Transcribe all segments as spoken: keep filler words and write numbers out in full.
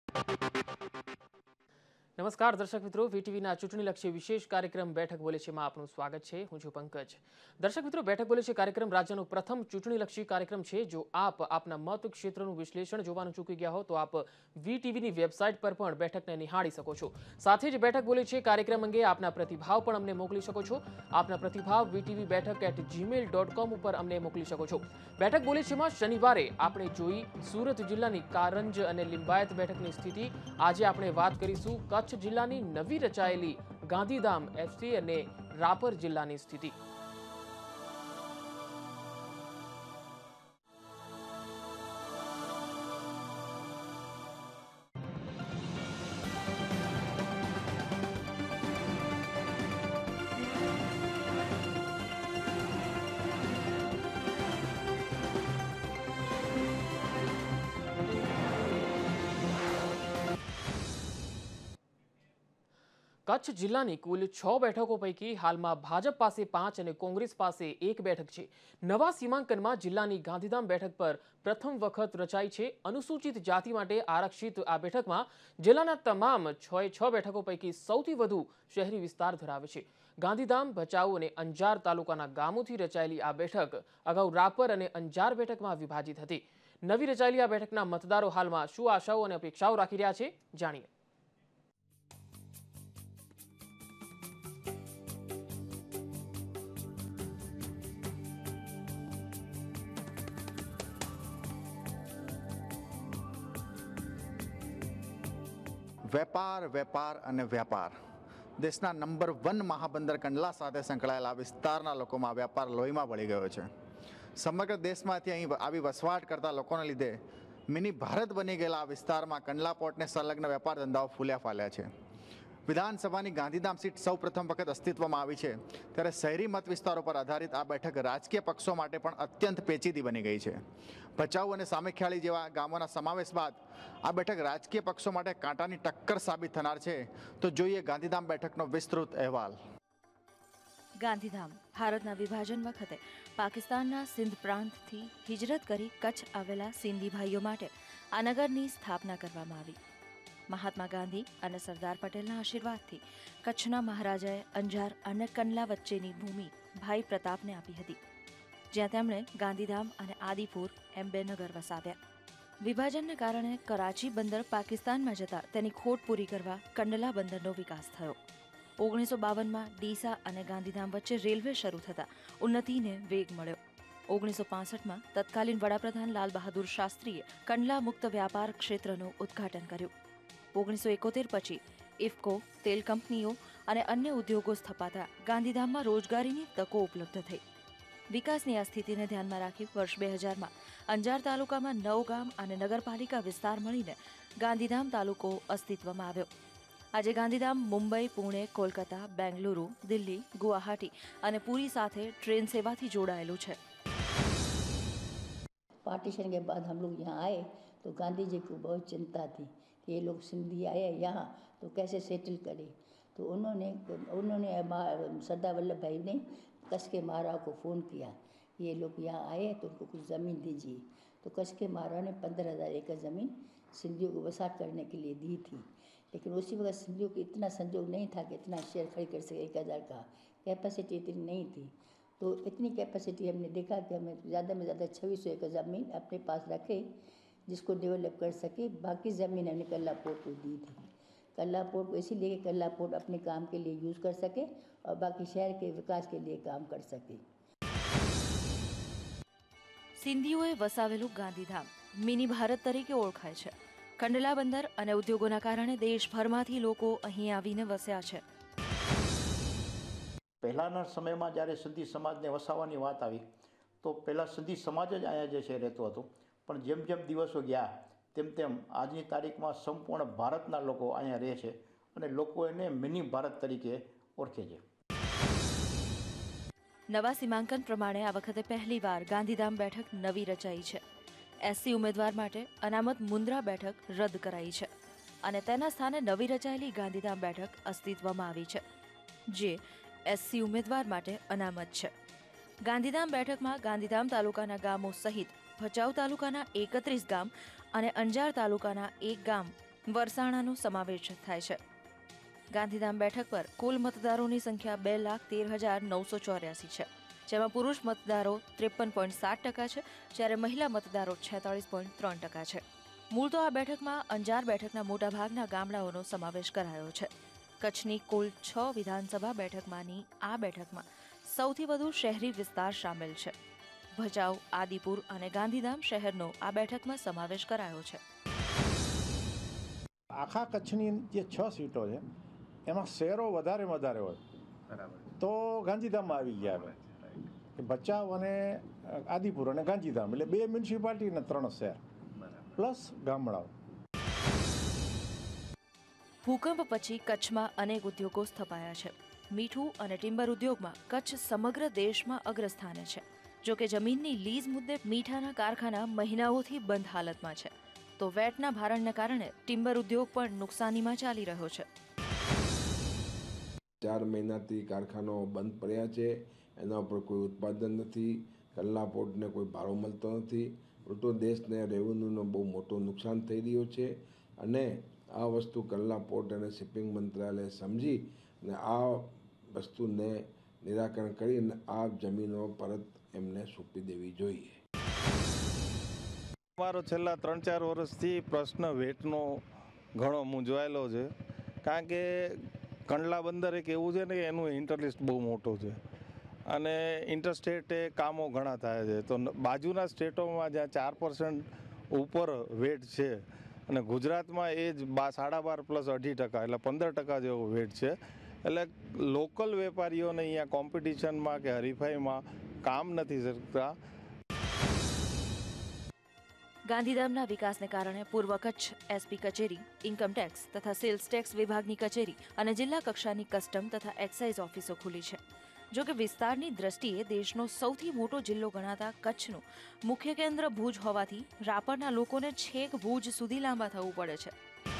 નમસ્કાર દર્શક મિત્રો, વીટીવીના ચૂંટણીલક્ષી વિશેષ કાર્યક્રમ બેઠક બોલે છે માં આપનું સ્વાગત છે. હું છું પંકજ. દર્શક મિત્રો, બેઠક બોલે છે કાર્યક્રમ રાજ્યનો પ્રથમ ચૂંટણીલક્ષી કાર્યક્રમ છે. જો આપ આપના મત ક્ષેત્રનું વિશ્લેષણ જોવાનું ચૂકી ગયા હો તો આપ વીટીવીની વેબસાઇટ પર પણ બેઠકને નિહાળી શકો છો. સાથે જ બેઠક બોલે છે કાર્યક્રમ અંગે આપના પ્રતિભાવ પણ અમને મોકલી શકો છો. આપના પ્રતિભાવ વીટીવી બેઠક એટ જીમેલ ડોટ કોમ ઉપર અમને મોકલી શકો છો. બેઠક બોલે છે માં શનિવારે આપણે જોઈ સુરત જિલ્લાની કારંજ અને લિંબાયત બેઠકની સ્થિતિ. આજે આપણે વાત કરીશું કચ્છ જિલ્લાની નવી રચાયેલી ગાંધીધામ એફસી અને રાપર જિલ્લાની સ્થિતિ. કચ્છ જિલ્લાની કુલ છ બેઠકો પૈકી હાલમાં ભાજપ પાસે પાંચ અને કોંગ્રેસ પાસે એક બેઠક છે. નવા સીમાંકનમાં જિલ્લાની ગાંધીધામ બેઠક પર પ્રથમ વખત રચાઈ છે. અનુસૂચિત જાતિ માટે આરક્ષિત આ બેઠકમાં જિલ્લાના તમામ છ એ છ બેઠકો પૈકી સૌથી વધુ શહેરી વિસ્તાર ધરાવે છે. ગાંધીધામ, ભચાઉ અને અંજાર તાલુકાના ગામોથી રચાયેલી આ બેઠક અગાઉ રાપર અને અંજાર બેઠકમાં વિભાજિત હતી. નવી રચાયેલી આ બેઠકના મતદારો હાલમાં શું આશાઓ અને અપેક્ષાઓ રાખી રહ્યા છે, જાણીએ. વેપાર વેપાર અને વ્યાપાર દેશના નંબર વન મહાબંદર કંડલા સાથે સંકળાયેલા વિસ્તારના લોકોમાં વ્યાપાર લોહીમાં વળી ગયો છે. સમગ્ર દેશમાંથી અહીં આવી વસવાટ કરતા લોકોને લીધે મિની ભારત બની ગયેલા આ વિસ્તારમાં કંડલા પોર્ટને સંલગ્ન વેપાર ધંધાઓ ફૂલ્યા ફાલ્યા છે. વિધાનસભાની ગાંધીધામ સીટ સૌ પ્રથમ વખત અસ્તિત્વમાં આવી છે ત્યારે શહેરી મત વિસ્તારો પર આધારિત આ બેઠક રાજકીય પક્ષો માટે પણ અત્યંત પેચીદી બની ગઈ છે. ભચાઉ અને સામેખ્યાળી જેવા ગામોના સમાવેશ બાદ આ બેઠક રાજકીય પક્ષો માટે કાંટાની ટક્કર સાબિત થનાર છે. તો જોઈએ ગાંધીધામ બેઠકનો વિસ્તૃત અહેવાલ. ગાંધીધામ ભારતના વિભાજન વખતે પાકિસ્તાનના સિંધ પ્રાંતથી હિજરત કરી કચ્છ આવેલા સિંધી ભાઈઓ માટે આ નગરની સ્થાપના કરવામાં આવી. મહાત્મા ગાંધી અને સરદાર પટેલના આશીર્વાદથી કચ્છના મહારાજાએ અંજાર અને કંડલા વચ્ચેની ભૂમિ ભાઈ પ્રતાપને આપી હતી, જ્યાં તેમણે ગાંધીધામ અને આદિપુર એમ બે નગર વસાવ્યા. વિભાજનને કારણે કરાચી બંદર પાકિસ્તાનમાં જતા તેની ખોટ પૂરી કરવા કંડલા બંદરનો વિકાસ થયો. ઓગણીસો બાવનમાં ડીસા અને ગાંધીધામ વચ્ચે રેલવે શરૂ થતા ઉન્નતિને વેગ મળ્યો. ઓગણીસો પાસઠમાં તત્કાલીન વડાપ્રધાન લાલ બહાદુર શાસ્ત્રીએ કંડલા મુક્ત વ્યાપાર ક્ષેત્રનું ઉદ્ઘાટન કર્યું. ઓગણીસો એકોતેર પછી ઇફકો, તેલ કંપનીઓ અને અન્ય ઉદ્યોગો સ્થપાતા ગાંધીધામમાં રોજગારીની તકો ઉપલબ્ધ થઈ. વિકાસની આ સ્થિતિને ધ્યાનમાં રાખી વર્ષ બે હજારમાં અંજાર તાલુકામાં નવ ગામ અને નગરપાલિકા વિસ્તાર મળીને ગાંધીધામ તાલુકો અસ્તિત્વમાં આવ્યો. આજે ગાંધીધામ મુંબઈ, પુણે, કોલકાતા, બેંગલુરુ, દિલ્હી, ગુવાહાટી અને પુરી સાથે ટ્રેન સેવાથી જોડાયેલું છે. पार्टीशन के बाद हम लोग यहाँ आए तो गांधी जी को बहुत चिंता थी कि ये लोग सिंधी आए यहाँ तो कैसे सेटल करें. तो उन्होंने उन्होंने सरदार वल्लभ भाई ने कच्छ के महाराव को फ़ोन किया कि ये लोग यहाँ आए तो उनको कुछ ज़मीन दीजिए. तो कच्छ के महाराव ने पंद्रह हज़ार एकड़ ज़मीन सिंधियों को वसाहत करने के लिए दी थी. लेकिन उसी वक्त सिंधियों को इतना संजोग नहीं था कि इतना शेयर खरीद कर सके. एक हज़ार का कैपेसिटी इतनी नहीं थी. तो इतनी कैपेसिटी हमने देखा कि हमें ज़्यादा में ज़्यादा छब्बीस सौ एकड़ ज़मीन अपने पास रखे जिसको डेवलप कर सके. बाकी ज़मीन हमने कंडला पोर्ट को दी थी. कंडला पोर्ट को इसीलिए कि कंडला पोर्ट अपने काम के लिए यूज़ कर सके और बाकी शहर के विकास के लिए काम कर सके. સિંધીઓએ વસાવેલું ગાંધીધામ મિની ભારત તરીકે ઓળખાય છે. કંડલા બંદર અને ઉદ્યોગોના કારણે દેશભરમાંથી લોકો અહીં આવીને વસ્યા છે. પહેલાંના સમયમાં જ્યારે સિંધી સમાજને વસાવવાની વાત આવી તો પહેલાં સિંધી સમાજ જ અહીંયા જે છે રહેતો હતો. પણ જેમ જેમ દિવસો ગયા તેમ તેમ આજની તારીખમાં સંપૂર્ણ ભારતના લોકો અહીંયા રહે છે અને લોકો એને મિની ભારત તરીકે ઓળખે છે. નવા સીમાંકન પ્રમાણે આ વખતે પહેલીવાર ગાંધીધામ બેઠક નવી રચાઈ છે. એસસી ઉમેદવાર માટે અનામત મુન્દ્રા બેઠક રદ કરાઈ છે અને તેના સ્થાને નવી રચાયેલી ગાંધીધામ બેઠક અસ્તિત્વમાં આવી છે, જે એસસી ઉમેદવાર માટે અનામત છે. ગાંધીધામ બેઠકમાં ગાંધીધામ તાલુકાના ગામો સહિત ભચાઉ તાલુકાના એકત્રીસ ગામ અને અંજાર તાલુકાના એક ગામ વરસાણાનો સમાવેશ થાય છે. ગાંધીધામ બેઠક પર કુલ મતદારોની સંખ્યા બે લાખ તેર હજાર નવસો ચોર્યાસી છે, જેમાં પુરુષ મતદારો ત્રેપન પોઈન્ટ સાત ટકા છે, જ્યારે મહિલા મતદારો છેતાળીસ પોઈન્ટ ત્રણ ટકા છે. મૂળ તો આ બેઠકમાં અંજાર બેઠકના મોટાભાગના ગામડાઓનો સમાવેશ કરાયો છે. કચ્છની કુલ છ વિધાનસભા બેઠકમાંની આ બેઠકમાં સૌથી વધુ શહેરી વિસ્તાર સામેલ છે. ભચાઉ, આદિપુર અને ગાંધીધામ શહેરનો આ બેઠકમાં સમાવેશ કરાયો છે. આખા કચ્છની જે છ સીટો છે એમાં શહેરો વધારે વધારે હોય તો ગાંધીધામમાં આવી ગયા હવે કે ભચાઉ અને આદિપુર અને ગાંધીધામ એટલે બે મ્યુનિસિપાલિટી અને ત્રણ શહેર પ્લસ ગામડાઓ. ભૂકંપ પછી કચ્છમાં અનેક ઉદ્યોગો સ્થપાયા છે. મીઠું અને ટિમ્બર ઉદ્યોગમાં કચ્છ સમગ્ર દેશમાં અગ્રસ્થાને છે. જો કે જમીનની લીઝ મુદ્દે મીઠાના કારખાના મહિનાઓથી બંધ હાલતમાં છે, તો વેટના ભારણને કારણે ટિમ્બર ઉદ્યોગ પણ નુકસાનીમાં ચાલી રહ્યો છે. ચાર મહિનાથી કારખાનાઓ બંધ પડ્યા છે, એના ઉપર કોઈ ઉત્પાદન નથી, કલ્લા પોર્ટને કોઈ ભાડો મળતો નથી, ઉલટો દેશને રેવન્યુનો બહુ મોટો નુકસાન થઈ રહ્યો છે. અને આ વસ્તુ કલ્લા પોર્ટ અને શિપિંગ મંત્રાલય સમજી અને આ વસ્તુને નિરાકરણ કરીને આ જમીનો પરત એમને સોંપી દેવી જોઈએ. અમારો છેલ્લા ત્રણ ચાર વર્ષથી પ્રશ્ન વેટનો ઘણો મૂંઝવાયેલો છે, કારણ કે કંડલા બંદર એક એવું છે ને કે એનું ઇન્ટરલિસ્ટ બહુ મોટો છે અને ઇન્ટરસ્ટેટ એ કામો ઘણા થાય છે. તો બાજુના સ્ટેટોમાં જ્યાં ચાર પર્સન્ટ ઉપર વેટ છે અને ગુજરાતમાં એ જ બા સાડા બાર પ્લસ અઢી ટકા એટલે પંદર ટકા જેવો વેટ છે. એટલે લોકલ વેપારીઓને અહીંયા કોમ્પિટિશનમાં કે હરીફાઈમાં કામ નથી શકતા. ગાંધીધામના વિકાસને કારણે પૂર્વ કચ્છ એસપી કચેરી, ઇન્કમટેક્સ તથા સેલ્સ ટેક્સ વિભાગની કચેરી અને જિલ્લા કક્ષાની કસ્ટમ તથા એક્સાઇઝ ઓફિસો ખુલી છે. જો કે વિસ્તારની દ્રષ્ટિએ દેશનો સૌથી મોટો જિલ્લો ગણાતા કચ્છનું મુખ્ય કેન્દ્ર ભુજ હોવાથી રાપરના લોકોને છેક ભુજ સુધી લાંબા થવું પડે છે.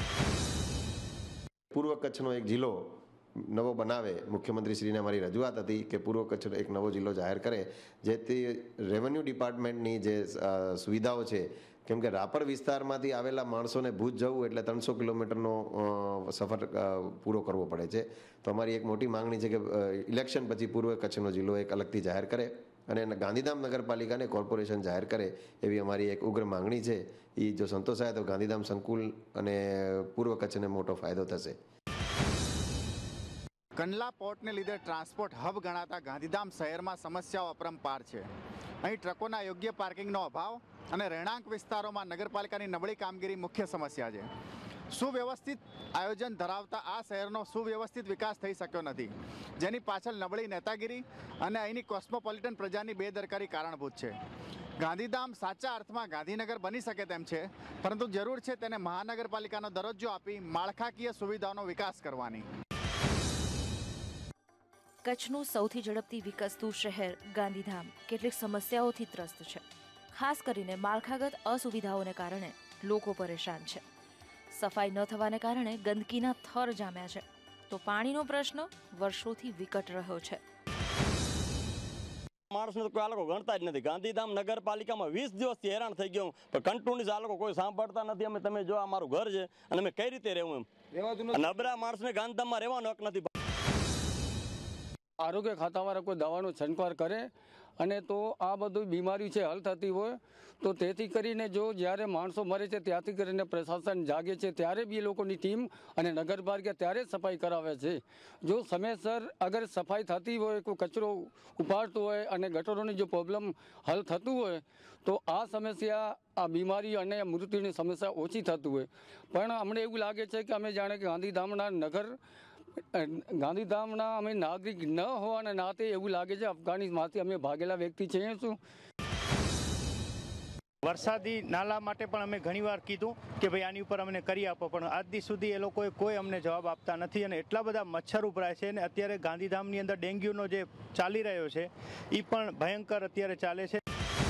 પૂર્વ કચ્છનો એક જિલ્લો નવો બનાવે, મુખ્યમંત્રીશ્રીને અમારી રજૂઆત હતી કે પૂર્વ કચ્છનો એક નવો જિલ્લો જાહેર કરે, જેથી રેવન્યુ ડિપાર્ટમેન્ટની જે સુવિધાઓ છે, કેમ કે રાપર વિસ્તારમાંથી આવેલા માણસોને ભુજ જવું એટલે ત્રણસો કિલોમીટરનો સફર પૂરો કરવો પડે છે. તો અમારી એક મોટી માંગણી છે કે ઇલેક્શન પછી પૂર્વ કચ્છનો જિલ્લો એક અલગથી જાહેર કરે અને ગાંધીધામ નગરપાલિકાને કોર્પોરેશન જાહેર કરે, એવી અમારી એક ઉગ્ર માંગણી છે. એ જો સંતોષાય તો ગાંધીધામ સંકુલ અને પૂર્વ કચ્છને મોટો ફાયદો થશે. કંડલા પોર્ટને લીધે ટ્રાન્સપોર્ટ હબ ગણાતા ગાંધીધામ શહેરમાં સમસ્યાઓ અપરંપાર છે. અહીં ટ્રકોના યોગ્ય પાર્કિંગનો અભાવ અને રહેણાંક વિસ્તારોમાં નગરપાલિકાની નબળી કામગીરી મુખ્ય સમસ્યા છે. સુવ્યવસ્થિત આયોજન ધરાવતા આ શહેરનો સુવ્યવસ્થિત વિકાસ થઈ શક્યો નથી, જેની પાછળ નબળી નેતાગીરી અને અહીંની કોસ્મોપોલિટન પ્રજાની બેદરકારી કારણભૂત છે. ગાંધીધામ સાચા અર્થમાં ગાંધીનગર બની શકે તેમ છે, પરંતુ જરૂર છે તેને મહાનગરપાલિકાનો દરજ્જો આપી માળખાકીય સુવિધાઓનો વિકાસ કરવાની. કચ્છનું સૌથી ઝડપથી વિકસતું શહેર ગાંધીધામ કેટલીક સમસ્યાઓથી ત્રસ્ત છે. ખાસ કરીને માળખાગત અસુવિધાઓને કારણે લોકો પરેશાન છે. સફાઈ ન થવાને કારણે ગંદકીના થર જામ્યા છે, તો પાણીનો પ્રશ્ન વર્ષોથી વિકટ રહ્યો છે. માણસને કોઈ આ લોકો ગણતા જ નથી. ગાંધીધામ નગરપાલિકામાં વીસ દિવસથી હેરાન થઈ ગયો, પણ કન્ટિન્યુઅસ આ લોકો કોઈ સાંભળતા નથી. અમે તમે જો આ મારું ઘર છે અને અમે કઈ રીતે રહેવું એમ નબળા માણસને ગાંધીધામમાં રહેવાનો હક નથી. આરોગ્ય ખાતાવાળા કોઈ દવાનો છંટકાર કરે અને તો આ બધું બીમારી છે હલ થતી હોય, તો તેથી કરીને જો જ્યારે માણસો મરે છે ત્યાંથી કરીને પ્રશાસન જાગે છે ત્યારે બી એ લોકોની ટીમ અને નગરપાલિકા ત્યારે સફાઈ કરાવે છે. જો સમયસર અગર સફાઈ થતી હોય, કોઈ કચરો ઉપાડતો હોય અને ગટરોની જો પ્રોબ્લેમ હલ થતું હોય, તો આ સમસ્યા, આ બીમારી અને મૃત્યુની સમસ્યા ઓછી થતું હોય. પણ અમને એવું લાગે છે કે અમે જાણે કે ગાંધીધામના નગર ગાંધીધામના અમે નાગરિક ન હોવાના નાતે એવું લાગે છે અફઘાનિસ્તાનમાંથી અમે ભાગેલા વ્યક્તિ છીએ. શું વરસાદી નાલા માટે પણ અમે ઘણીવાર કીધું કે ભાઈ આની ઉપર અમને કરી આપો, પણ આજ દી સુધી એ લોકોએ કોઈ અમને જવાબ આપતા નથી અને એટલા બધા મચ્છર ઉભરાય છે. અને અત્યારે ગાંધીધામની અંદર ડેન્ગ્યુનો જે ચાલી રહ્યો છે એ પણ ભયંકર અત્યારે ચાલે છે.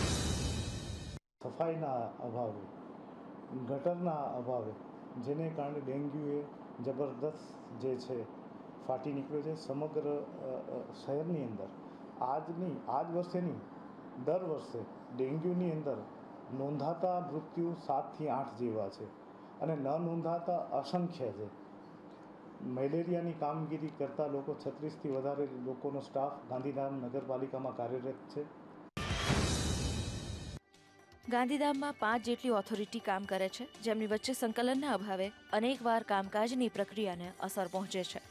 સફાઈના અભાવે, ગટરના અભાવે, જેને કારણે ડેન્ગ્યુએ જબરદસ્ત જે છે ફાટી નીકળ્યો છે. સમગ્ર શહેરની અંદર આજની આજ વર્ષે નહીં, દર વર્ષે ડેન્ગ્યુની અંદર નોંધાતા મૃત્યુ સાતથી આઠ જેવા છે અને ન નોંધાતા અસંખ્ય છે. મેલેરિયાની કામગીરી કરતા લોકો છત્રીસથી વધારે લોકોનો સ્ટાફ ગાંધીધામ નગરપાલિકામાં કાર્યરત છે. ગાંધીધામમાં પાંચ જેટલી ઓથોરિટી કામ કરે છે, જેમની વચ્ચે સંકલનના અભાવે અનેકવાર કામકાજની પ્રક્રિયાને અસર પહોંચે છે.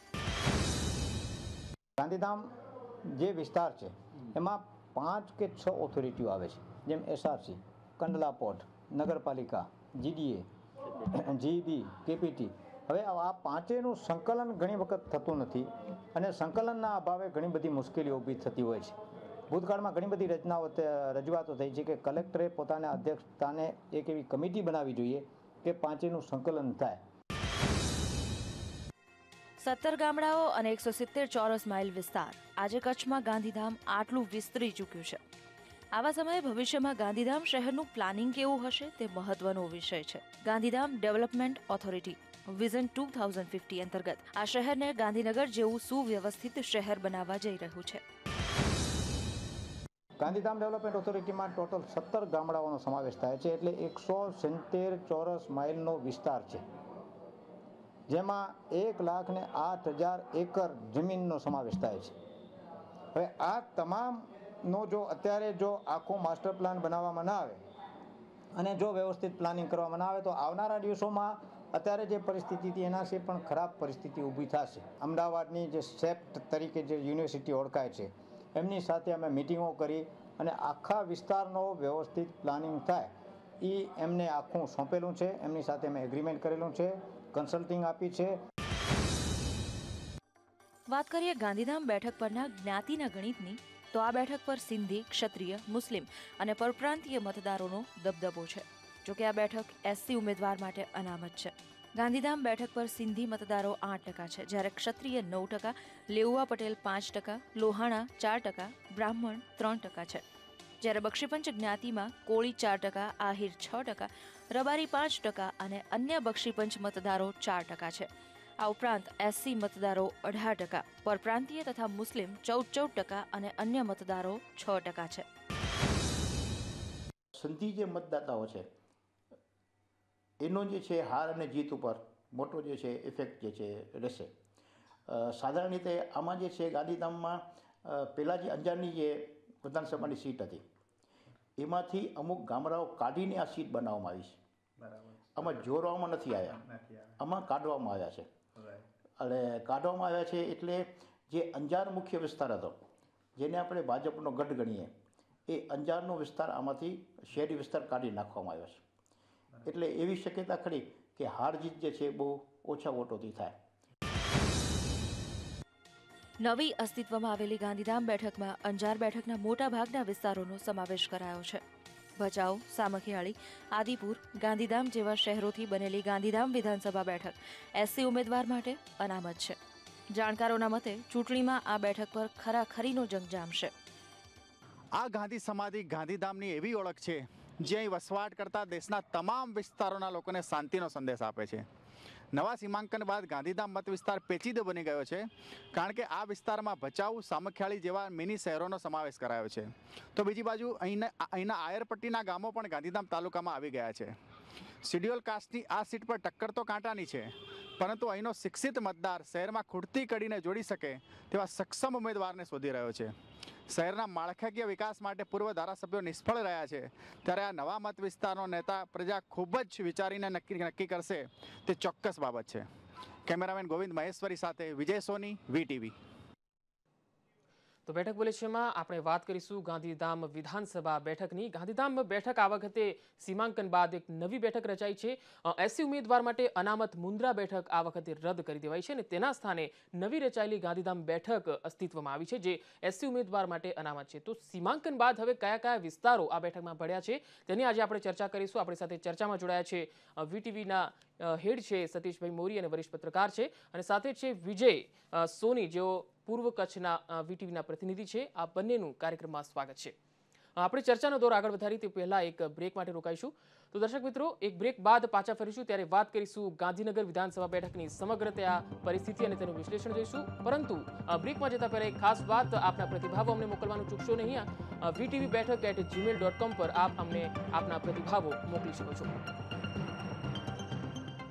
ગાંધીધામ જે વિસ્તાર છે એમાં પાંચ કે છ ઓથોરિટીઓ આવે છે, જેમ એસઆરસી, કંડલા પોર્ટ, નગરપાલિકા, જીડીએ, જીબી, કેપીટી. હવે આ પાંચેયનું સંકલન ઘણી વખત થતું નથી અને સંકલનના અભાવે ઘણી બધી મુશ્કેલીઓ ઊભી થતી હોય છે. ભૂતકાળમાં ઘણી બધી રચનાઓ રજૂઆતો થઈ છે કે કલેક્ટરે પોતાના અધ્યક્ષસ્થાને એક એવી કમિટી બનાવવી જોઈએ કે પાંચેયનું સંકલન થાય. સત્તર ગામડાઓ અને એકસો સિત્તેર ચોરસ માઇલ વિસ્તાર આજે કચ્છમાં ગાંધીધામ આટલું વિસ્તરી ચૂક્યું છે. આવા સમયે ભવિષ્યમાં ગાંધીધામ શહેરનું પ્લાનિંગ કેવું હશે તે મહત્વનો વિષય છે. Gandhidham development authority vision two thousand fifty અંતર્ગત આ શહેરને ગાંધીનગર જેવું સુવ્યવસ્થિત શહેર બનાવવા જઈ રહ્યું છે. ગાંધીધામ ડેવલપમેન્ટ ઓથોરિટીમાં ટોટલ સત્તર ગામડાઓનો સમાવેશ થાય છે, એટલે એકસો સિત્તેર ચોરસ માઇલનો વિસ્તાર છે, જેમાં એક લાખ ને આઠ હજાર એકર જમીનનો સમાવેશ થાય છે. હવે આ તમામનો જો અત્યારે જો આખો માસ્ટર પ્લાન બનાવવામાં ના આવે અને જો વ્યવસ્થિત પ્લાનિંગ કરવામાં ના આવે તો આવનારા દિવસોમાં અત્યારે જે પરિસ્થિતિ હતી એનાથી પણ ખરાબ પરિસ્થિતિ ઊભી થશે. અમદાવાદની જે સેપ્ટ તરીકે જે યુનિવર્સિટી ઓળખાય છે એમની સાથે અમે મિટિંગો કરી અને આખા વિસ્તારનો વ્યવસ્થિત પ્લાનિંગ થાય એ એમને આખું સોંપેલું છે. એમની સાથે અમે એગ્રીમેન્ટ કરેલું છે, કન્સલ્ટિંગ આપી છે. વાત કરીએ ગાંધીધામ બેઠક પરના જ્ઞાતિના ગણિતની, તો આ બેઠક પર સિંધી, ક્ષત્રિય, મુસ્લિમ અને પરપ્રાંતીય મતદારોનો દબદબો છે. જોકે આ બેઠક એસસી ઉમેદવાર માટે અનામત છે. ગાંધીધામ બેઠક પર સિંધી મતદારો આઠ ટકા છે, જ્યારે ક્ષત્રિય નવ ટકા, લેઉવા પટેલ પાંચ ટકા, લોહાણા ચાર ટકા, બ્રાહ્મણ ત્રણ ટકા છે. જ્યારે બક્ષીપંચ જ્ઞાતિમાં કોળી ચાર ટકા, આહિર છ ટકા, રબારી પાંચ ટકા અને અન્ય બક્ષીપંચ મતદારો ચાર ટકા છે. આ ઉપરાંત એસસી મતદારો અઢાર ટકા, પરપ્રાંતીય તથા મુસ્લિમ ચૌદ ચૌદ ટકા અને અન્ય મતદારો છ ટકા છે. સિંધી જે મતદાતાઓ છે એનો જે છે હાર અને જીત ઉપર મોટો જે છે ઇફેક્ટ જે છે રહેશે. સાધારણ રીતે આમાં જે છે ગાંધીધામમાં પહેલાં જે અંજારની જે વિધાનસભાની સીટ હતી એમાંથી અમુક ગામડાઓ કાઢીને આ સીટ બનાવવામાં આવી છે. આમાં જોડવામાં નથી આવ્યા, આમાં કાઢવામાં આવ્યા છે. એટલે કાઢવામાં આવ્યા છે એટલે જે અંજાર મુખ્ય વિસ્તાર હતો જેને આપણે ભાજપનો ગઢ ગણીએ એ અંજારનો વિસ્તાર આમાંથી શહેરી વિસ્તાર કાઢી નાખવામાં આવ્યો છે. એટલે એવી શક્યતા ખરી કે હાર જીત જે છે બહુ ઓછા વોટોથી થાય. નવી અસ્તિત્વમાં આવેલી ગાંધીધામ બેઠકમાં અંજાર બેઠકના મોટા ભાગના વિસ્તારોનો સમાવેશ કરાયો છે. ભચાઉ, સામખિયાળી, આદિપુર, ગાંધીધામ જેવા શહેરોથી બનેલી ગાંધીધામ વિધાનસભા બેઠક એસસી ઉમેદવાર માટે અનામત છે. જાણકારોના મતે ચૂંટણીમાં આ બેઠક પર ખરાખરીનો જંગ જામશે. આ ગાંધી સમાધિ ગાંધીધામની એવી ઓળખ છે જે અહીં વસવાટ કરતા દેશના તમામ વિસ્તારોના લોકોને શાંતિનો સંદેશ આપે છે. નવા સીમાંકન બાદ ગાંધીધામ મત વિસ્તાર પેચીદો બની ગયો છે, કારણ કે આ વિસ્તારમાં ભચાઉ, સામખિયાળી જેવા મિની શહેરોનો સમાવેશ કરાયો છે. તો બીજી બાજુ અહીંના અહીંના આયરપટ્ટીના ગામો પણ ગાંધીધામ તાલુકામાં આવી ગયા છે. શિડ્યુલ કાસ્ટની આ સીટ પર ટક્કર તો કાંટાની છે, પરંતુ અહીંનો શિક્ષિત મતદાર શહેરમાં ખૂટતી કડીને જોડી શકે તેવા સક્ષમ ઉમેદવારને શોધી રહ્યો છે. શહેરના માળખાકીય વિકાસ માટે પૂર્વ ધારાસભ્યો નિષ્ફળ રહ્યા છે, ત્યારે આ નવા મત વિસ્તારનો નેતા પ્રજા ખૂબ જ વિચારીને નક્કી નક્કી કરશે તે ચોક્કસ બાબત છે. કેમેરામેન ગોવિંદ મહેશ્વરી સાથે વિજય સોની, વીટીવી. તો બેઠક બોલે છેમાં આપણે વાત કરીશું ગાંધીધામ વિધાનસભા બેઠકની. ગાંધીધામ બેઠક આ વખતે સીમાંકન બાદ એક નવી બેઠક રચાઈ છે. એસસી ઉમેદવાર માટે અનામત મુન્દ્રા બેઠક આ વખતે રદ કરી દેવાઈ છે અને તેના સ્થાને નવી રચાયેલી ગાંધીધામ બેઠક અસ્તિત્વમાં આવી છે, જે એસસી ઉમેદવાર માટે અનામત છે. તો સીમાંકન બાદ હવે કયા કયા વિસ્તારો આ બેઠકમાં ભળ્યા છે તેની આજે આપણે ચર્ચા કરીશું. આપણી સાથે ચર્ચામાં જોડાયા છે વીટીવીના હેડ છે સતીશભાઈ મોરી અને વરિષ્ઠ પત્રકાર છે, અને સાથે છે વિજય સોની જેઓ પૂર્વ કચ્છના વીટીવીના પ્રતિનિધિ છે. આ બંનેનું કાર્યક્રમમાં સ્વાગત છે. આપણે ચર્ચાનો દોર આગળ વધારી તે પહેલા એક બ્રેક માટે રોકાઈશું. તો દર્શક મિત્રો, એક બ્રેક બાદ પાછા ફરીશું ત્યારે વાત કરીશું ગાંધીનગર વિધાનસભા બેઠકની સમગ્ર ત્યાં પરિસ્થિતિ અને તેનું વિશ્લેષણ જોઈશું. પરંતુ બ્રેકમાં જતા પહેલા એક ખાસ વાત, આપના પ્રતિભાવો અમને મોકલવાનું ચૂકશો નહીં. વીટીવી બેઠક એટ જીમેલ ડોટ કોમ પર આપ અમને આપના પ્રતિભાવો મોકલી શકો છો.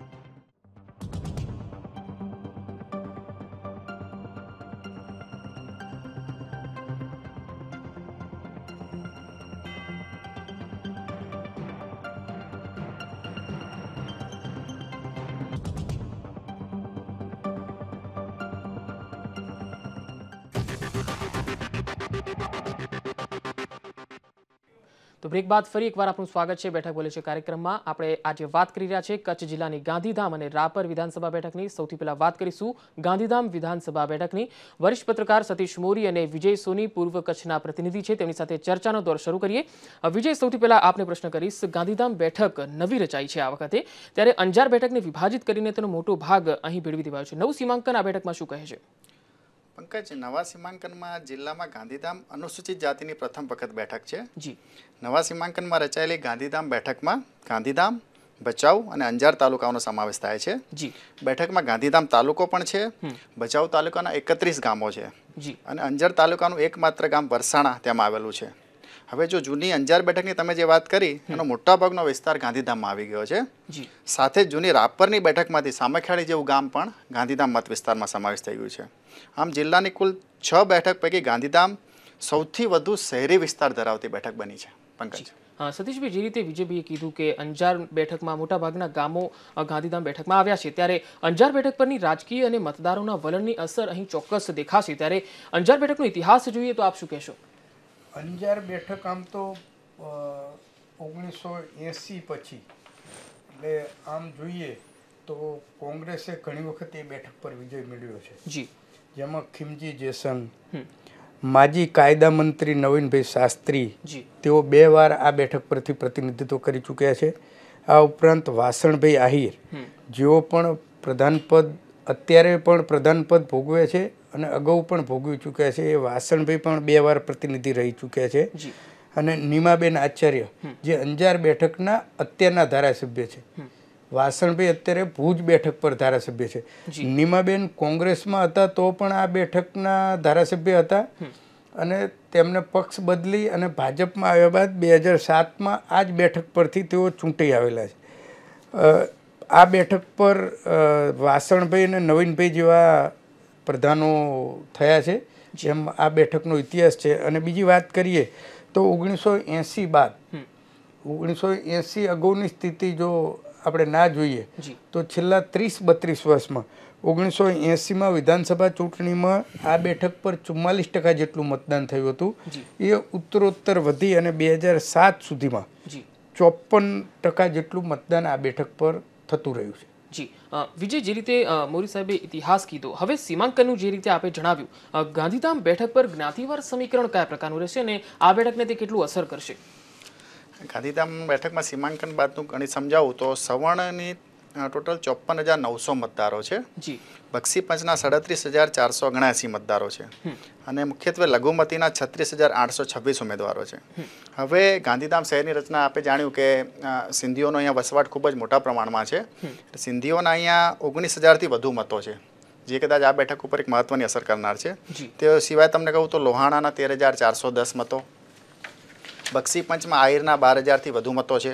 તો બ્રેક બાદ ફરી એકવાર આપનું સ્વાગત છે બેઠક બોલે છે કાર્યક્રમમાં. આપણે આજે વાત કરી રહ્યા છે કચ્છ જિલ્લાની ગાંધીધામ અને રાપર વિધાનસભા બેઠકની. સૌથી પહેલા વાત કરીશું ગાંધીધામ વિધાનસભા બેઠકની. વરિષ્ઠ પત્રકાર સતીશ મોરી અને વિજય સોની પૂર્વ કચ્છના પ્રતિનિધિ છે, તેમની સાથે ચર્ચાનો દોર શરૂ કરીએ. વિજય, સૌથી પહેલા આપને પ્રશ્ન કરીશ. ગાંધીધામ બેઠક નવી રચાઈ છે આ વખતે, ત્યારે અંજાર બેઠકને વિભાજિત કરીને તેનો મોટો ભાગ અહીં ભેળવી દેવાયો છે. નવું સીમાંકન આ બેઠકમાં શું કહે છે? પંકજ, નવા સીમાંકનમાં જિલ્લામાં ગાંધીધામ અનુસૂચિત જાતિની પ્રથમ વખત બેઠક છે. જી. નવા સીમાંકનમાં રચાયેલી ગાંધીધામ બેઠકમાં ગાંધીધામ, ભચાઉ અને અંજાર તાલુકાઓનો સમાવેશ થાય છે. જી. બેઠકમાં ગાંધીધામ તાલુકો પણ છે. ભચાઉ તાલુકાના એકત્રીસ ગામો છે. જી. અને અંજાર તાલુકાનું એકમાત્ર ગામ વરસાણા તેમાં આવેલું છે. હવે જો જૂની અંજાર બેઠકની તમે જે વાત કરી એનો મોટાભાગનો વિસ્તાર ગાંધીધામમાં આવી ગયો છે. સાથે જ જૂની રાપરની બેઠકમાંથી સામખિયાળી જેવું ગામ પણ ગાંધીધામ મત વિસ્તારમાં સમાવેશ થઈ ગયું છે. આમ જિલ્લાની કુલ છ બેઠક પૈકી ગાંધીધામ સૌથી વધુ શહેરી વિસ્તાર ધરાવતી બેઠક બની છે. પંકજ, સતીશભાઈ, જે રીતે વિજયભાઈએ કીધું કે અંજાર બેઠકમાં મોટાભાગના ગામો ગાંધીધામ બેઠકમાં આવ્યા છે, ત્યારે અંજાર બેઠક પરની રાજકીય અને મતદારોના વલણની અસર અહીં ચોક્કસ દેખાશે. ત્યારે અંજાર બેઠકનો ઇતિહાસ જોઈએ તો આપ શું કહેશો? અંજાર બેઠક આમ તો ઓગણીસો એંસી પછી એટલે આમ જોઈએ તો કોંગ્રેસે ઘણી વખત એ બેઠક પર વિજય મેળવ્યો છે. જી. જેમાં ખીમજી જેસંગ, માજી કાયદા મંત્રી નવીનભાઈ શાસ્ત્રી, તેઓ બે વાર આ બેઠક પરથી પ્રતિનિધિત્વ કરી ચૂક્યા છે. આ ઉપરાંત વાસણભાઈ આહિર, જેઓ પણ પ્રધાનપદ અત્યારે પણ પ્રધાનપદ ભોગવે છે અને અગાઉ પણ ભોગવી ચૂક્યા છે. એ વાસણભાઈ પણ બે વાર પ્રતિનિધિ રહી ચૂક્યા છે. અને નીમાબેન આચાર્ય, જે અંજાર બેઠકના અત્યારના ધારાસભ્ય છે. વાસણભાઈ અત્યારે ભુજ બેઠક પર ધારાસભ્ય છે. નીમાબેન કોંગ્રેસમાં હતા તો પણ આ બેઠકના ધારાસભ્ય હતા અને તેમને પક્ષ બદલી અને ભાજપમાં આવ્યા બાદ બે હજાર સાતમાં આ જ બેઠક પરથી તેઓ ચૂંટાઈ આવેલા છે. આ બેઠક પર વાસણભાઈ અને નવીનભાઈ જેવા પ્રધાનો થયા છે, જેમ આ બેઠકનો ઇતિહાસ છે. અને બીજી વાત કરીએ તો ઓગણીસો એંસી બાદ ઓગણીસો એંસી અગાઉની સ્થિતિ જો આપણે ના જોઈએ તો છેલ્લા ત્રીસ બત્રીસ વર્ષમાં ઓગણીસો એંસીમાં વિધાનસભા ચૂંટણીમાં આ બેઠક પર ચુમ્માલીસ ટકા જેટલું મતદાન થયું હતું. એ ઉત્તરોત્તર વધી અને બે હજાર સાત સુધીમાં ચોપન ટકા જેટલું મતદાન આ બેઠક પર થતું રહ્યું છે. જી. વિજય, જે રીતે મોરી સાહેબે ઇતિહાસ કીધો, હવે સીમાંકનનું જે રીતે આપે જણાવ્યું, ગાંધીધામ બેઠક પર જ્ઞાતિવાર સમીકરણ કયા પ્રકારનું રહેશે અને આ બેઠકને તે કેટલું અસર કરશે? ગાંધીધામ બેઠકમાં સીમાંકન બાદનું ગણિત સમજાવું તો સવર્ણની ટોટલ ચોપન હજાર નવસો મતદારો છે. બક્ષી પંચના સાડત્રીસ હજાર ચારસો ઓગણસી મતદારો છે અને મુખ્યત્વે લઘુમતીના છત્રીસ હજાર આઠસો છવ્વીસ ઉમેદવારો છે. હવે ગાંધીધામ શહેરની રચના આપે જાણ્યું કે સિંધીઓનો અહીંયા વસવાટ ખૂબ જ મોટા પ્રમાણમાં છે. સિંધીઓના અહીંયા ઓગણીસ હજારથી વધુ મતો છે, જે કદાચ આ બેઠક ઉપર એક મહત્વની અસર કરનાર છે. તે સિવાય તમને કહું તો લોહાણાના તેર હજાર ચારસો દસ મતો, બક્ષી પંચમાં આહિરના બાર હજારથી વધુ મતો છે.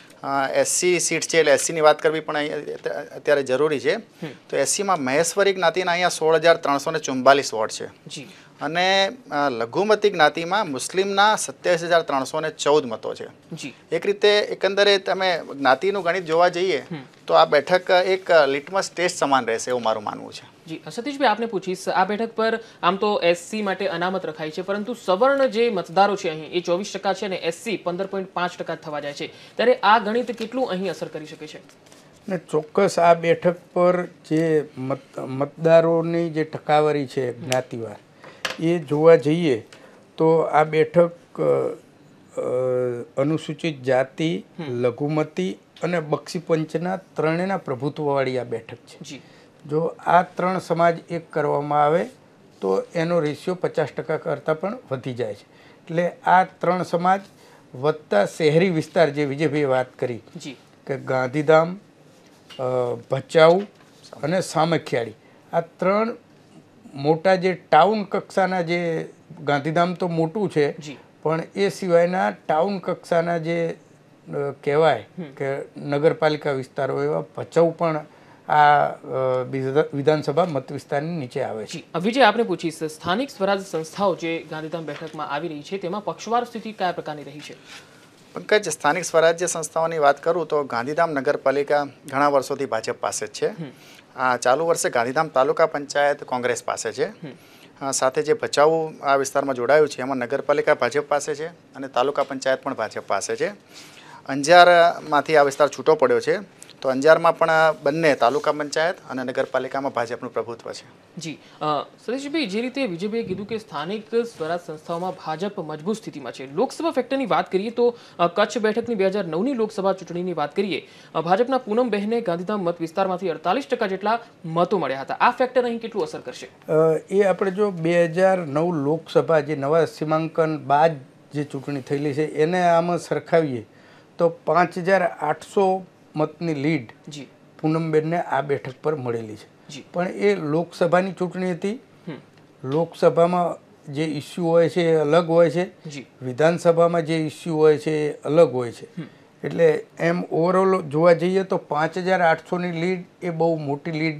એસસી સીટ છે એટલે એસસીની વાત કરવી પણ અત્યારે જરૂરી છે. તો એસસીમાં મહેશ્વરી જ્ઞાતિના અહીંયા સોળ હજાર ત્રણસો ને ચુમ્બાલીસ વોટ છે અને લઘુમતી જ્ઞાતિમાં મુસ્લિમના સત્યાવીસ હજાર ત્રણસો ને ચૌદ મતો છે. એક રીતે એકંદરે તમે જ્ઞાતિનું ગણિત જોવા જઈએ તો આ બેઠક એક લિટમસ ટેસ્ટ સમાન રહેશે એવું મારું માનવું છે. જી. સતીશભાઈ, આપને પૂછીશ, આ બેઠક પર આમ તો એસસી માટે અનામત રખાઈ છે, પરંતુ સવર્ણ જે મતદારો છે અહીં એ ચોવીસ ટકા છે અને એસસી પંદર પોઈન્ટ પાંચ ટકા થવા જાય છે. ત્યારે આ ગણિત કેટલું અહીં અસર કરી શકે છે? ને ચોક્કસ આ બેઠક પર જે મત મતદારોની જે ટકાવારી છે જ્ઞાતિવાર, એ જોવા જઈએ તો આ બેઠક અનુસૂચિત જાતિ, લઘુમતી અને બક્ષી પંચના ત્રણેયના પ્રભુત્વવાળી આ બેઠક છે. જો આ ત્રણ સમાજ એક કરવામાં આવે તો એનો રેશિયો પચાસ ટકા કરતાં પણ વધી જાય છે. એટલે આ ત્રણ સમાજ વત્તા શહેરી વિસ્તાર જે વિજયભાઈએ વાત કરી કે ગાંધીધામ, ભચાઉ અને સામખિયાળી, આ ત્રણ મોટા જે ટાઉન કક્ષાના, જે ગાંધીધામ તો મોટું છે પણ એ સિવાયના ટાઉન કક્ષાના જે કહેવાય કે નગરપાલિકા વિસ્તારો, એવા ભચાઉ પણ આ વિધાનસભા મત વિસ્તારની નીચે આવે છે. વિજય, આપને પૂછીશ, સ્થાનિક સ્વરાજ સંસ્થાઓ જે ગાંધીધામ બેઠકમાં આવી રહી છે તેમાં પક્ષવાર સ્થિતિ કયા પ્રકારની રહી છે? પંકજ, સ્થાનિક સ્વરાજ્ય સંસ્થાઓની વાત કરું તો ગાંધીધામ નગરપાલિકા ઘણા વર્ષોથી ભાજપ પાસે જ છે. આ ચાલુ વર્ષે ગાંધીધામ તાલુકા પંચાયત કોંગ્રેસ પાસે છે સાથે જે ભચાઉ આ વિસ્તારમાં જોડાયું છે એમાં નગરપાલિકા ભાજપ પાસે છે અને તાલુકા પંચાયત પણ ભાજપ પાસે છે. અંજારમાંથી આ વિસ્તાર છૂટો પડ્યો છે, તો અંજારમાં પણ બંને તાલુકા પંચાયત અને નગરપાલિકામાં ભાજપનું પ્રભુત્વ છે. જી સતીશભાઈ, જે રીતે વિજયભાઈએ કીધું કે સ્થાનિક સ્વરાજ સંસ્થાઓમાં ભાજપ મજબૂત સ્થિતિમાં છે. લોકસભા ફેક્ટરની વાત કરીએ તો કચ્છ બેઠકની બે હજાર નવની લોકસભા ચૂંટણીની વાત કરીએ, ભાજપના પૂનમબહેને ગાંધીધામ મત વિસ્તારમાંથી અડતાલીસ ટકા જેટલા મતો મળ્યા હતા. આ ફેક્ટર અહીં કેટલું અસર કરશે? એ આપણે જો બે હજાર નવ લોકસભા જે નવા સીમાંકન બાદ જે ચૂંટણી થયેલી છે એને આમાં સરખાવીએ તો પાંચ હજાર આઠસો મતની લીડ પૂનમબેનને આ બેઠક પર મળેલી છે. પણ એ લોકસભાની ચૂંટણી હતી. લોકસભામાં જે ઇસ્યુ હોય છે એ અલગ હોય છે, વિધાનસભામાં જે ઇસ્યુ હોય છે એ અલગ હોય છે. એટલે એમ ઓવરઓલ જોવા જઈએ તો પાંચ હજાર આઠસોની લીડ એ બહુ મોટી લીડ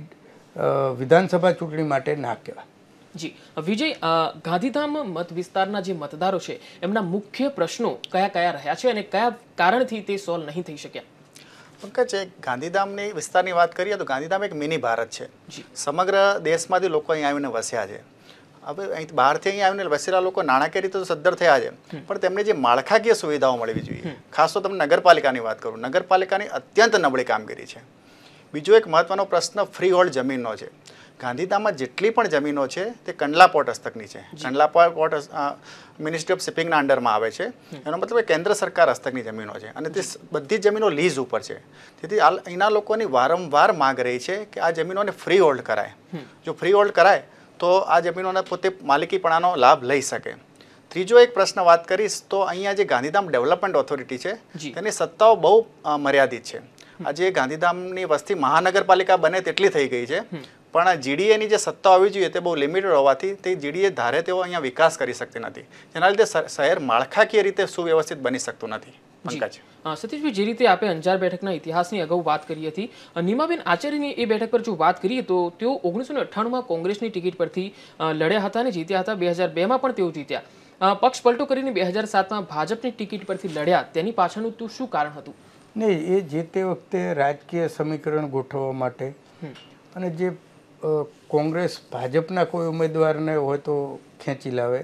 વિધાનસભા ચૂંટણી માટે ના કહેવાય. જી વિજય, ગાંધીધામ મત વિસ્તારના જે મતદારો છે એમના મુખ્ય પ્રશ્નો કયા કયા રહ્યા છે અને કયા કારણથી તે સોલ્વ નહીં થઈ શક્યા? પંકજ, ગાંધીધામની વિસ્તારની વાત કરીએ તો ગાંધીધામ એક મિની ભારત છે. સમગ્ર દેશમાંથી લોકો અહીં આવીને વસ્યા છે. હવે અહીં બહારથી અહીં આવીને વસેલા લોકો નાણાકીય રીતે તો સદ્ધર થયા છે, પણ તેમને જે માળખાકીય સુવિધાઓ મળવી જોઈએ, ખાસ તો તમને નગરપાલિકાની વાત કરું, નગરપાલિકાની અત્યંત નબળી કામગીરી છે. બીજો એક મહત્વનો પ્રશ્ન ફ્રી હોલ્ડ જમીનનો છે. ગાંધીધામમાં જેટલી પણ જમીનો છે તે કંડલા પોર્ટ હસ્તકની છે. કંડલા પોર્ટ મિનિસ્ટ્રી ઓફ શિપિંગના અંડરમાં આવે છે. એનો મતલબ કેન્દ્ર સરકાર હસ્તકની જમીનો છે અને તે બધી જમીનો લીઝ ઉપર છે. તેથી અહીંના લોકોની વારંવાર માંગ રહી છે કે આ જમીનોને ફ્રી હોલ્ડ કરાય. જો ફ્રી હોલ્ડ કરાય તો આ જમીનોને પોતે માલિકીપણાનો લાભ લઈ શકે. ત્રીજો એક પ્રશ્ન વાત કરીશ તો અહીંયા જે ગાંધીધામ ડેવલપમેન્ટ ઓથોરિટી છે તેની સત્તાઓ બહુ મર્યાદિત છે. આજે ગાંધીધામની વસ્તી મહાનગરપાલિકા બને તેટલી થઈ ગઈ છે, પણ જીડીએની જે સત્તા હોવી જોઈએ તે બહુ લિમિટેડ હોવાથી તે જીડીએ ધારે તેઓ અહીંયા વિકાસ કરી શકતી નથી. જેના લીધે શહેર માળખાકીય રીતે સુવ્યવસ્થિત બની શકતું નથી. પંકજ, સતીશભાઈ, જે રીતે આપણે અંજાર બેઠકના ઇતિહાસની અગાઉ વાત કરી હતી, નીમાબેન આચાર્યની એ બેઠક પર જો વાત કરીએ તો તેઓ ઓગણીસો ને અઠ્ઠાણુંમાં કોંગ્રેસની ટિકિટ પરથી લડ્યા હતા અને જીત્યા હતા. બે હજાર બેમાં પણ તેઓ જીત્યા. પક્ષ પલટો કરીને બે હજાર સાતમાં ભાજપની ટિકિટ પરથી લડ્યા. તેની પાછળનું તું શું કારણ હતું? નહીં, એ જે તે વખતે રાજકીય સમીકરણ ગોઠવવા માટે અને જે કોંગ્રેસ ભાજપના કોઈ ઉમેદવારને હોય તો ખેંચી લાવે,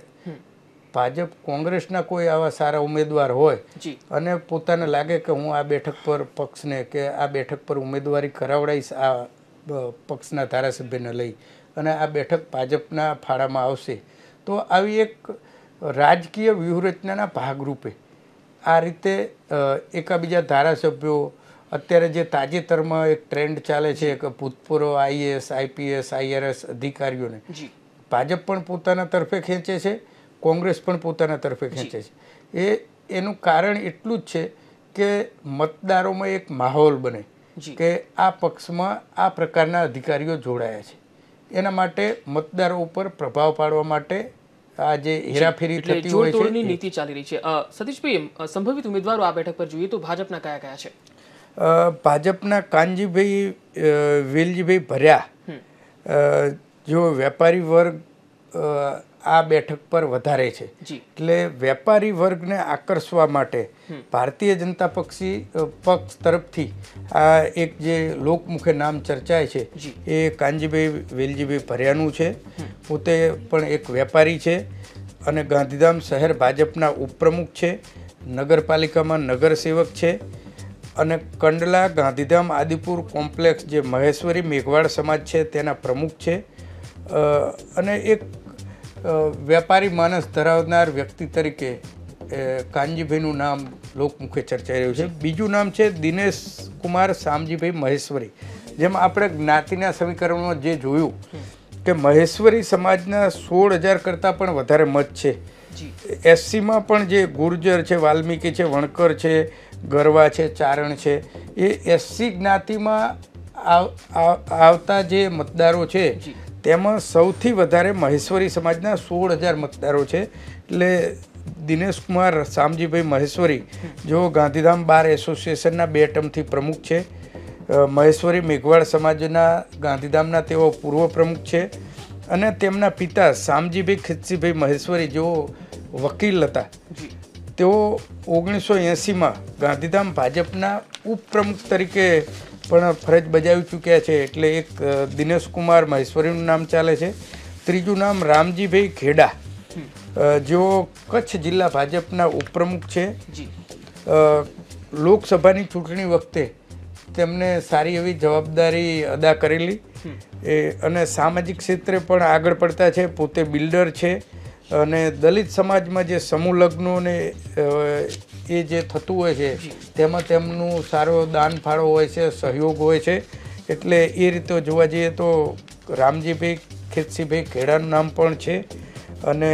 ભાજપ કોંગ્રેસના કોઈ આવા સારા ઉમેદવાર હોય અને પોતાને લાગે કે હું આ બેઠક પર પક્ષને કે આ બેઠક પર ઉમેદવારી કરાવડાવીશ આ પક્ષના ધારાસભ્યને લઈ અને આ બેઠક ભાજપના ફાળામાં આવશે, તો આવી એક રાજકીય વ્યૂહરચનાના ભાગરૂપે આ રીતે એકાબીજા ધારાસભ્યો, અત્યારે જે તાજેતરમાં એક ટ્રેન્ડ ચાલે છે કે ભૂતપૂર્વ આઈએએસ આઈપીએસ આઈઆરએસ અધિકારીઓને ભાજપ પણ પોતાના તરફે ખેંચે છે, કોંગ્રેસ પણ પોતાના તરફે ખેંચે છે. એ એનું કારણ એટલું જ છે કે મતદારોમાં એક માહોલ બને કે આ પક્ષમાં આ પ્રકારના અધિકારીઓ જોડાયા છે. એના માટે મતદારો ઉપર પ્રભાવ પાડવા માટે આ જે હેરાફેરી થતી હોય છે નીતિ ચાલી રહી છે. સતીશભાઈ, સંભવિત ઉમેદવારો આ બેઠક પર જોઈએ તો ભાજપના કયા કયા છે? ભાજપના કાનજીભાઈ વેલજીભાઈ ભર્યા જો વેપારી વર્ગ આ બેઠક પર વધારે છે, એટલે વેપારી વર્ગને આકર્ષવા માટે ભારતીય જનતા પક્ષી પક્ષ તરફથી આ એક જે લોકમુખે નામ ચર્ચાય છે એ કાનજીભાઈ વેલજીભાઈ ભર્યાનું છે. પોતે પણ એક વેપારી છે અને ગાંધીધામ શહેર ભાજપના ઉપપ્રમુખ છે, નગરપાલિકામાં નગરસેવક છે અને કંડલા ગાંધીધામ આદિપુર કોમ્પ્લેક્સ જે મહેશ્વરી મેઘવાડ સમાજ છે તેના પ્રમુખ છે અને એક વેપારી માનસ ધરાવનાર વ્યક્તિ તરીકે કાનજીભાઈનું નામ લોકમુખે ચર્ચાઈ રહ્યું છે. બીજું નામ છે દિનેશ કુમાર શામજીભાઈ મહેશ્વરી. જેમ આપણે જ્ઞાતિના સમીકરણમાં જે જોયું કે મહેશ્વરી સમાજના સોળ હજાર કરતાં પણ વધારે મત છે. એસસીમાં પણ જે ગુર્જર છે, વાલ્મીકી છે, વણકર છે, ગરવા છે, ચારણ છે, એ એસસી જ્ઞાતિમાં આવતા જે મતદારો છે તેમાં સૌથી વધારે મહેશ્વરી સમાજના સોળ હજાર મતદારો છે. એટલે દિનેશ કુમાર શામજીભાઈ મહેશ્વરી જો ગાંધીધામ બાર એસોસિએશનના બે ટર્મથી પ્રમુખ છે, મહેશ્વરી મેઘવાડ સમાજના ગાંધીધામના તેઓ પૂર્વ પ્રમુખ છે અને તેમના પિતા શામજીભાઈ ખીચસીભાઈ મહેશ્વરી જેઓ વકીલ હતા, તેઓ ઓગણીસો એંસીમાં ગાંધીધામ ભાજપના ઉપપ્રમુખ તરીકે પણ ફરજ બજાવી ચૂક્યા છે. એટલે એક દિનેશ કુમાર મહેશ્વરીનું નામ ચાલે છે. ત્રીજું નામ રામજીભાઈ ખેડા, જેઓ કચ્છ જિલ્લા ભાજપના ઉપપ્રમુખ છે. લોકસભાની ચૂંટણી વખતે તેમને સારી એવી જવાબદારી અદા કરેલી એ અને સામાજિક ક્ષેત્રે પણ આગળ પડતા છે. પોતે બિલ્ડર છે અને દલિત સમાજમાં જે સમૂહ લગ્નો ને એ જે થતું હોય છે તેમાં તેમનું સારો દાન ફાળો હોય છે, સહયોગ હોય છે. એટલે એ રીતે જોવા જઈએ તો રામજીભાઈ ખેતસીભાઈ ખેડાનું નામ પણ છે. અને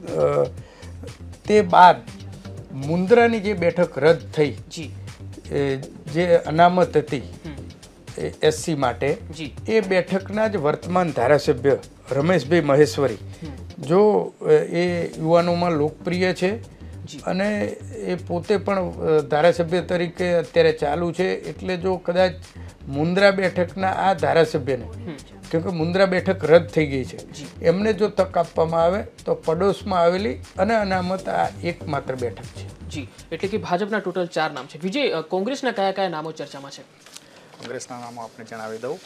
તે બાદ મુન્દ્રાની જે બેઠક રદ થઈ, જે અનામત હતી એસસી માટે, એ બેઠકના જ વર્તમાન ધારાસભ્ય રમેશભાઈ મહેશ્વરી, જો એ યુવાનોમાં લોકપ્રિય છે અને એ પોતે પણ ધારાસભ્ય તરીકે અત્યારે ચાલુ છે. એટલે જો કદાચ મુન્દ્રા બેઠકના આ ધારાસભ્યને, કેમકે મુન્દ્રા બેઠક રદ થઈ ગઈ છે, એમને જો તક આપવામાં આવે તો પડોશમાં આવેલી અને અનામત આ એકમાત્ર બેઠક છે. જી, એટલે કે ભાજપના ટોટલ ચાર નામ છે. વિજય, કોંગ્રેસના કયા કયા નામો ચર્ચામાં છે? કોંગ્રેસના નામો આપને જણાવી દઉં.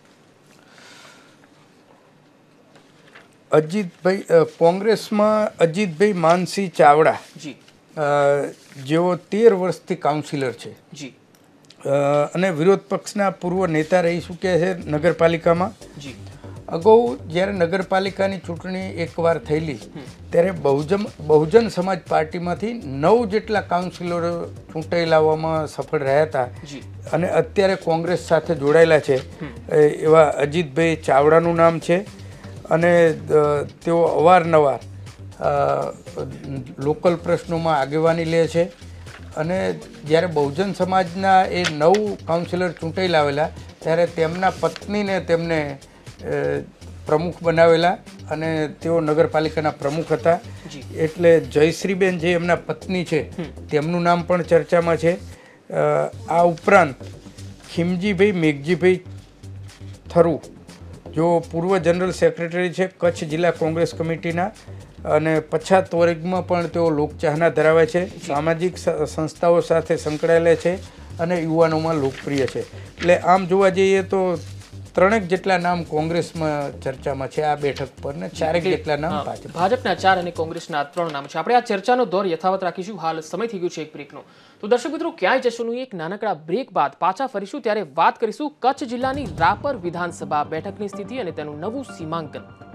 અજીતભાઈ, કોંગ્રેસમાં અજીતભાઈ માનસિંહ ચાવડા, જેઓ તેર વર્ષથી કાઉન્સિલર છે અને વિરોધ પક્ષના પૂર્વ નેતા રહી ચૂક્યા છે નગરપાલિકામાં. અગાઉ જ્યારે નગરપાલિકાની ચૂંટણી એકવાર થયેલી ત્યારે બહુજન બહુજન સમાજ પાર્ટીમાંથી નવ જેટલા કાઉન્સિલરો ચૂંટાઈ લાવવામાં સફળ રહ્યા હતા અને અત્યારે કોંગ્રેસ સાથે જોડાયેલા છે. એવા અજીતભાઈ ચાવડાનું નામ છે અને તેઓ અવારનવાર લોકલ પ્રશ્નોમાં આગેવાની લે છે. અને જ્યારે બહુજન સમાજના એ નવ કાઉન્સિલર ચૂંટાઈ લાવેલા ત્યારે તેમના પત્નીને તેમને પ્રમુખ બનાવેલા અને તેઓ નગરપાલિકાના પ્રમુખ હતા. એટલે જયશ્રીબેન જે એમના પત્ની છે તેમનું નામ પણ ચર્ચામાં છે. આ ઉપરાંત ખીમજીભાઈ મેઘજીભાઈ થરુ, જો પૂર્વ જનરલ સેક્રેટરી છે કચ્છ જિલ્લા કોંગ્રેસ કમિટીના અને પછાત વર્ગમાં પણ તેઓ લોકચાહના ધરાવે છે, સામાજિક સંસ્થાઓ સાથે સંકળાયેલા છે અને યુવાનોમાં લોકપ્રિય છે. એટલે આમ જોવા જઈએ તો ત્રણેક જેટલા નામ કોંગ્રેસમાં ચર્ચામાં છે આ બેઠક પર ને ચારેક જેટલા નામ ભાજપ. ભાજપના ચાર અને કોંગ્રેસના ત્રણ નામ છે. આપણે આ ચર્ચાનો દોર યથાવત રાખીશું. હાલ સમય થઈ ગયું છે એક બ્રેકનો. તો દર્શક મિત્રો, ક્યાંય જશું નહીં. એક નાનકડા બ્રેક બાદ પાછા ફરીશું ત્યારે વાત કરીશું કચ્છ જિલ્લાની રાપર વિધાનસભા બેઠકની સ્થિતિ અને તેનું નવું સીમાંકન.